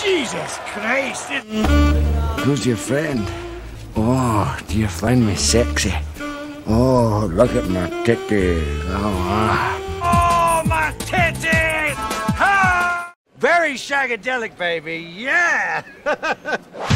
Jesus Christ! Who's your friend? Oh, do you find me sexy? Oh, look at my titties. Oh, my titties! Ha! Very shagadelic, baby. Yeah!